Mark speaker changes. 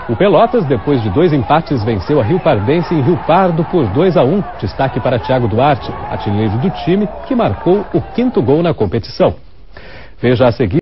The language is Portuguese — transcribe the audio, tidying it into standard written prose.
Speaker 1: O Pelotas, depois de 2 empates, venceu a Rio Pardense em Rio Pardo por 2-1. Destaque para Thiago Duarte, artilheiro do time, que marcou o 5º gol na competição. Veja a seguir.